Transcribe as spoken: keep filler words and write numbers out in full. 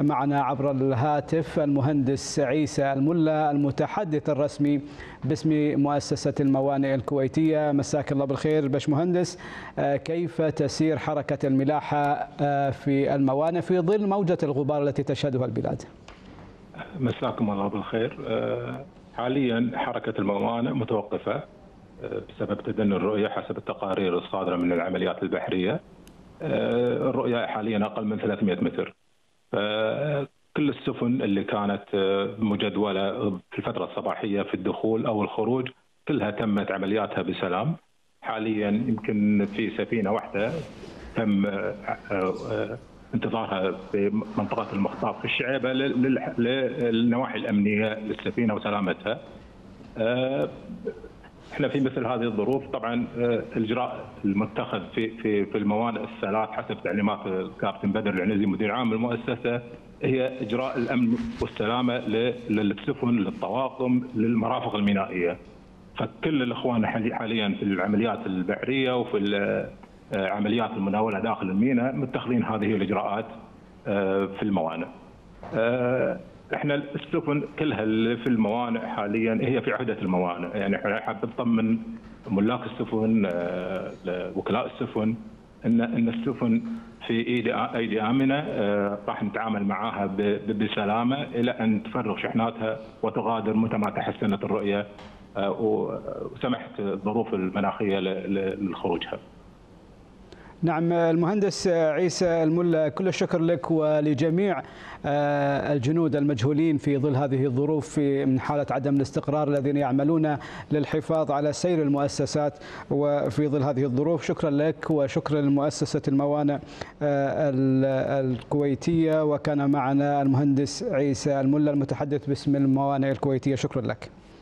معنا عبر الهاتف المهندس عيسى الملا المتحدث الرسمي باسم مؤسسة الموانئ الكويتية. مساك الله بالخير باشمهندس. كيف تسير حركة الملاحة في الموانئ في ظل موجة الغبار التي تشهدها البلاد؟ مساكم الله بالخير. حاليا حركة الموانئ متوقفة بسبب تدني الرؤية حسب التقارير الصادرة من العمليات البحرية. الرؤية حاليا أقل من ثلاثمئة متر. كل السفن اللي كانت مجدولة في الفترة الصباحية في الدخول أو الخروج كلها تمت عملياتها بسلام. حاليا يمكن في سفينة واحدة تم انتظارها في منطقة المخطاف في الشعيبة للنواحي الأمنية للسفينة وسلامتها. احنا في مثل هذه الظروف طبعا الاجراء المتخذ في في في الموانئ الثلاث حسب تعليمات الكابتن بدر العنزي مدير عام المؤسسه هي اجراء الامن والسلامه للسفن للطواقم للمرافق المينائيه. فكل الاخوان حاليا في العمليات البحريه وفي عمليات المناوله داخل الميناء متخذين هذه الاجراءات في الموانئ. احنا السفن كلها اللي في الموانئ حاليا هي في عهده الموانئ، يعني احنا حاب نطمن ملاك السفن وكلاء السفن ان ان السفن في ايدي ايدي امنه، راح نتعامل معاها بسلامه الى ان تفرغ شحناتها وتغادر متى ما تحسنت الرؤيه وسمحت الظروف المناخيه لخروجها. نعم المهندس عيسى الملا، كل الشكر لك ولجميع الجنود المجهولين في ظل هذه الظروف من حالة عدم الاستقرار الذين يعملون للحفاظ على سير المؤسسات وفي ظل هذه الظروف. شكرا لك وشكرا لمؤسسة الموانئ الكويتية. وكان معنا المهندس عيسى الملا المتحدث باسم الموانئ الكويتية. شكرا لك.